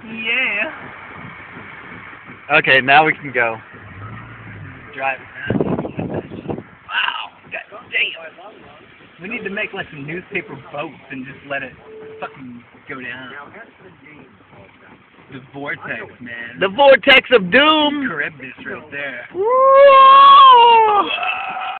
Yeah. Okay, now we can go. Drive it, man. Wow. God damn. We need to make like some newspaper boats and just let it fucking go down. The vortex, man. The vortex of doom. Charybdis right there. Woo!